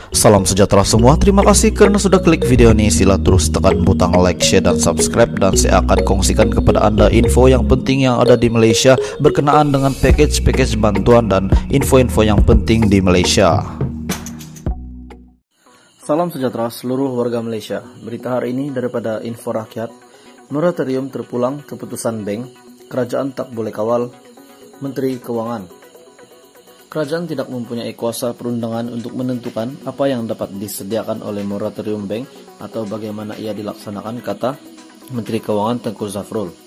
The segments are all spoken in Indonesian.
Salam sejahtera semua, terima kasih karena sudah klik video ini. Sila terus tekan butang like, share, dan subscribe. Dan saya akan kongsikan kepada Anda info yang penting yang ada di Malaysia berkenaan dengan package bantuan dan info-info yang penting di Malaysia. Salam sejahtera seluruh warga Malaysia. Berita hari ini daripada Info Rakyat. Moratorium terpulang keputusan bank, kerajaan tak boleh kawal, Menteri Keuangan. Kerajaan tidak mempunyai kuasa perundangan untuk menentukan apa yang dapat disediakan oleh moratorium bank atau bagaimana ia dilaksanakan, kata Menteri Keuangan Tengku Zafrul.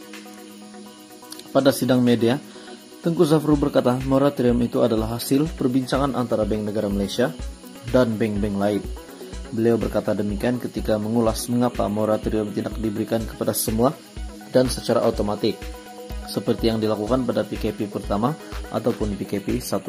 Pada sidang media, Tengku Zafrul berkata moratorium itu adalah hasil perbincangan antara Bank Negara Malaysia dan bank-bank lain. Beliau berkata demikian ketika mengulas mengapa moratorium tidak diberikan kepada semua dan secara otomatik, seperti yang dilakukan pada PKP pertama ataupun PKP 1.0.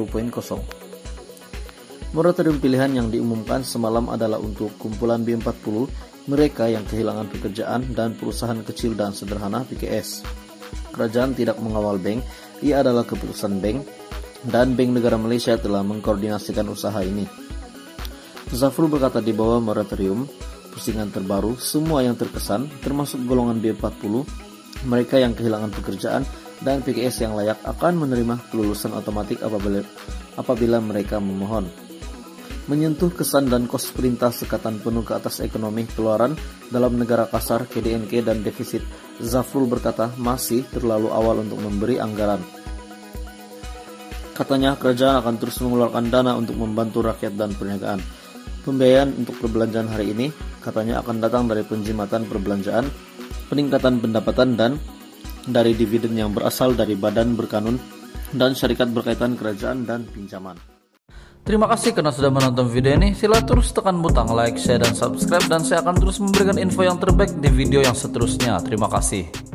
Moratorium pilihan yang diumumkan semalam adalah untuk kumpulan B40, mereka yang kehilangan pekerjaan, dan perusahaan kecil dan sederhana PKS. Kerajaan tidak mengawal bank, ia adalah keputusan bank, dan Bank Negara Malaysia telah mengkoordinasikan usaha ini. Zafrul berkata di bawah moratorium, pusingan terbaru, semua yang terkesan, termasuk golongan B40, mereka yang kehilangan pekerjaan, dan PKS yang layak akan menerima kelulusan otomatik apabila mereka memohon. Menyentuh kesan dan kos perintah sekatan penuh ke atas ekonomi keluaran dalam negara kasar, KDNK, dan defisit, Zafrul berkata masih terlalu awal untuk memberi anggaran. Katanya kerajaan akan terus mengeluarkan dana untuk membantu rakyat dan perniagaan. Pembiayaan untuk perbelanjaan hari ini katanya akan datang dari penjimatan perbelanjaan, peningkatan pendapatan, dan dari dividen yang berasal dari badan berkanun dan syarikat berkaitan kerajaan dan pinjaman. Terima kasih karena sudah menonton video ini. Sila terus tekan butang like, share, dan subscribe. Dan saya akan terus memberikan info yang terbaik di video yang seterusnya. Terima kasih.